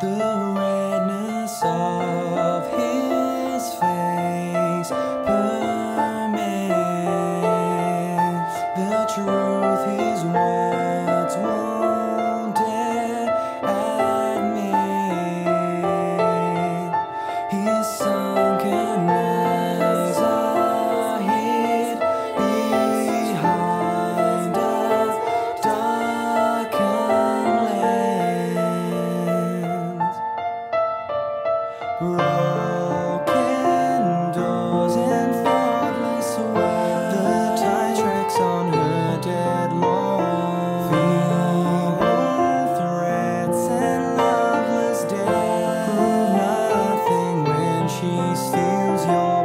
The redness of his face permits the truth his words won't admit. His sunken eyes are hid behind a darkened lens. Broken doors and thoughtless words, the tide tracks on her dead lawn. Feeble threats and loveless death prove nothing when she steals your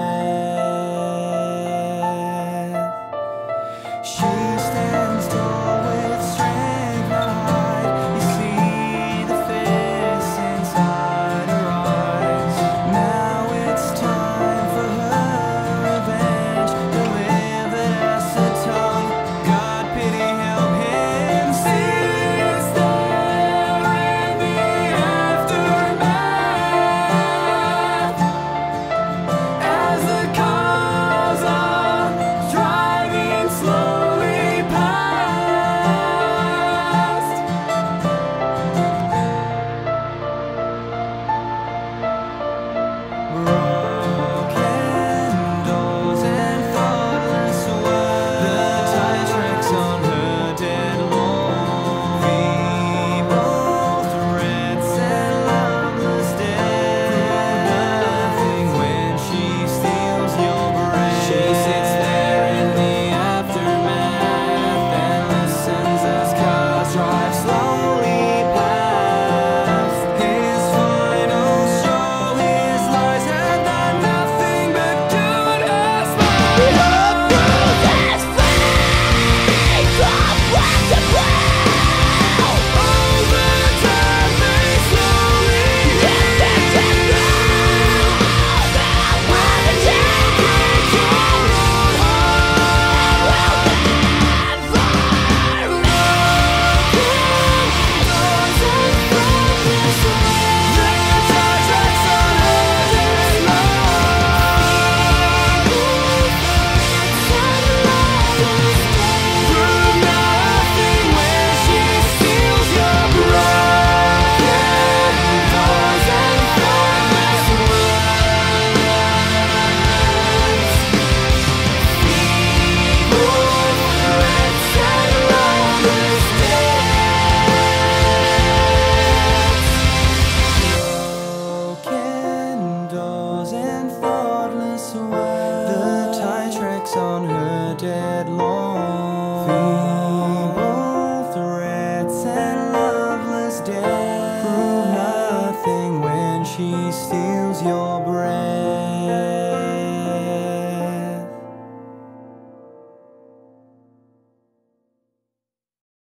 breath. She stands tall with strength not hide. You see the face inside her eyes. Now it's time for her revenge, delivered as a tongue. God pity, help him see it's there in the aftermath. As the cars are driving slowly past, broken doors and thoughtless words, the tide tracks on her dead lawn. Feeble threats and loveless death prove nothing when she steals your breath. She sits there in the aftermath and listens as cars drive slowly past. His final show, his lies had done nothing but goodness. Over time they slowly on her dead lawn. Feeble threats and loveless death prove nothing when she steals your breath.